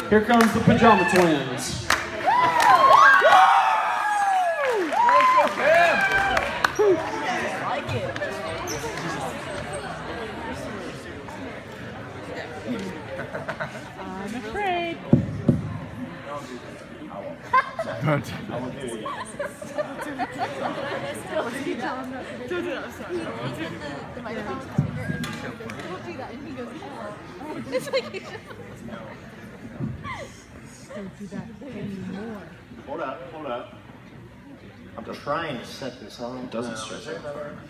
Here comes the Pajama Twins. I'm afraid. Don't. It's like Don't do that anymore. Hold up. I'm trying to set this on. It doesn't stretch out.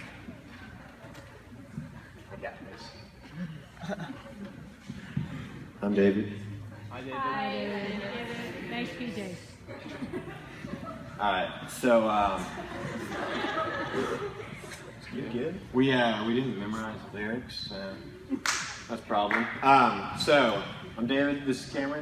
I got this. I'm David. Hi, David. Nice PJs. Alright, so you good? We didn't memorize the lyrics. That's a problem. So I'm David. This is Cameron.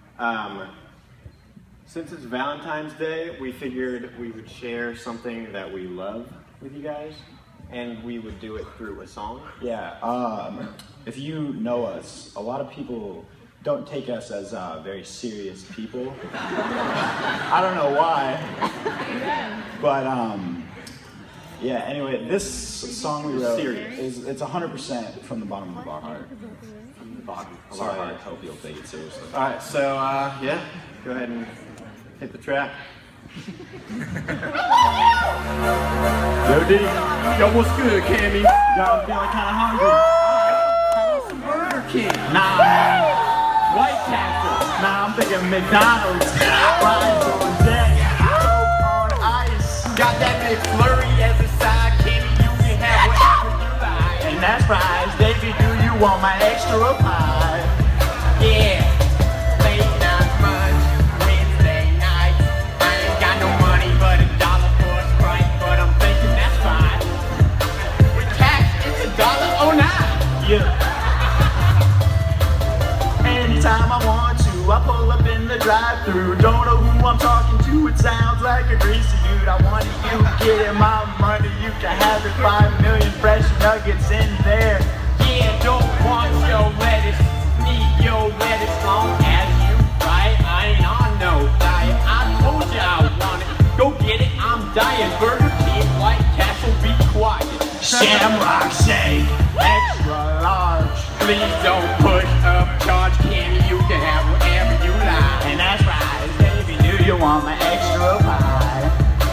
Since it's Valentine's Day, we figured we would share something that we love with you guys, and we would do it through a song. Yeah, if you know us, a lot of people don't take us as very serious people. I don't know why, but yeah, anyway, this song we wrote is, it's 100% from the bottom of our heart. From the bottom of Sorry, our I heart. hope you'll take it seriously. Alright, so yeah, go ahead and hit the track. Yo, D. Yo, what's good, Cammy? Y'all feeling kind of hungry? How about some Burger King? Nah, White Castle. Nah, I'm thinking McDonald's. Fries on deck. Coke on ice. Got that McFlurry as a side, Kenny, you can have whatever you like. And that's fries. Davey, do you want my extra pie? Yeah, late night brunch, Wednesday night. I ain't got no money but $1 for a Sprite, but I'm thinking that's fine. With cash, it's $1.09. Yeah. Anytime I want to, I pull up in the drive-thru. Don't know who I'm talking to, it sounds like a greasy dude. I want you getting my money, you can have it. 5 million fresh nuggets in there. Yeah, don't want your lettuce, need your lettuce long as you fry it. I ain't on no diet, I told you I want it. Go get it, I'm dying. Burger King, White Castle, be quiet. Shamrock shake, extra large. Please don't push up charge, Kenny, you can have whatever you like. And that's right, baby, do you want my extra pie?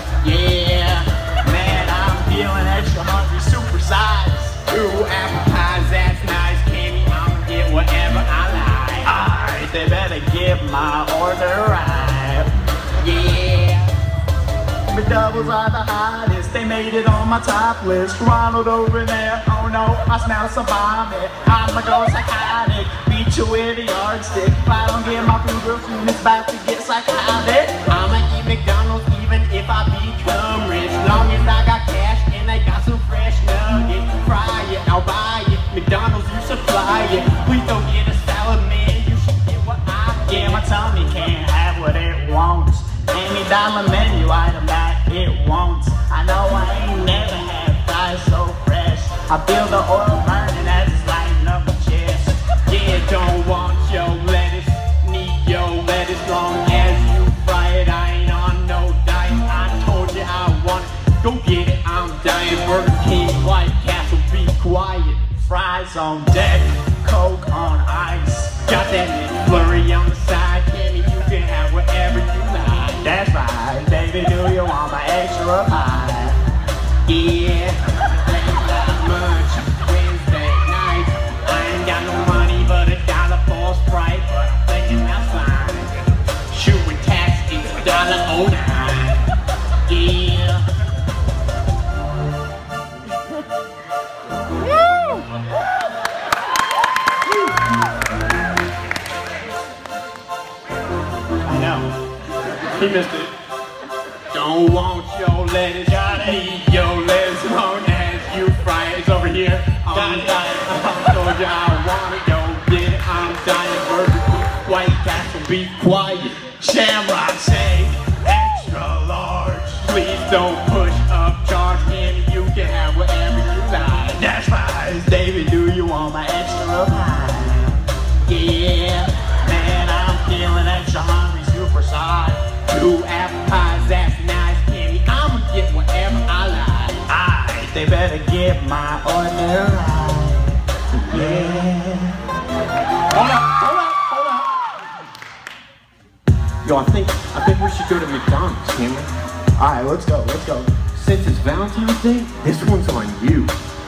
Yeah, Man, I'm feeling extra hungry, super size. 2 apple pies, that's nice, Kenny, I'ma get whatever I like. Alright, they better get my order right. Yeah, McDoubles are the hottest, they made it on my top list. Ronald over there, oh no, I smell some vomit. I'ma go psychotic, beat you with a yardstick. If I don't get my food real soon, it's about to get psychotic. I'ma eat McDonald's even if I become rich. Long as I got cash and they got some fresh nuggets. Fry it, I'll buy it. McDonald's, you supply it. Please don't get a salad, man. You should get what I Yeah, get. my tummy can't have what it wants. Any dollar menu item that it wants. I know I ain't never had fries so fresh. I feel the oil burning as it's lighting up my chest. Yeah, don't want your lettuce, need your lettuce. Long as you fry it, I ain't on no diet. I told you I want it. Go get it, I'm dying. Burger King, White Castle, be quiet. Fries on deck, Coke on ice. Got that McFlurry on the side, Kenny, you can have whatever you like. That's right, baby, do you want my extra pie? Yeah, late night lunch, Wednesday night. I ain't got no money but $1 for a Sprite, but I'm thinking that's fine. Shoot with tax, it's $1.09. Yeah. I know. He missed it. Don't want your lettuce, need your lettuce. Long as you fry it, it's over here. I'm dying. I told you I want it. Go get it. I'm dying. Burger King, White Castle, be quiet. Shamrock shake, extra large. Please don't push up charge, Kenny. You can have whatever you like. That's right, David, do you want my extra pie? Yeah, Man, I'm feeling Ooh, apple pie, that's nice, Kimmy. I'ma get whatever I like. Aight, they better get my ordinary life. Yeah. Hold up. Yo, I think we should go to McDonald's, Kimmy. Alright, let's go. Since it's Valentine's Day, this one's on you.